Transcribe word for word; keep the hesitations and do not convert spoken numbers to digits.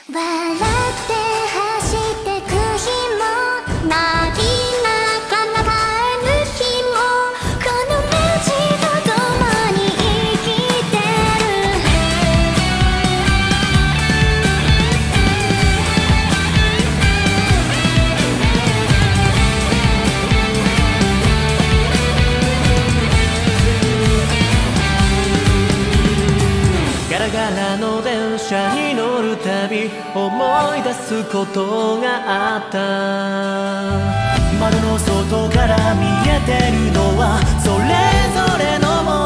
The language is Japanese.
笑って走ってく日も泣きながら帰る日もこの街と共に生きてる。 ガラガラの電車に乗るたび思い出すことがあった。窓の外から見えてるのはそれぞれのもの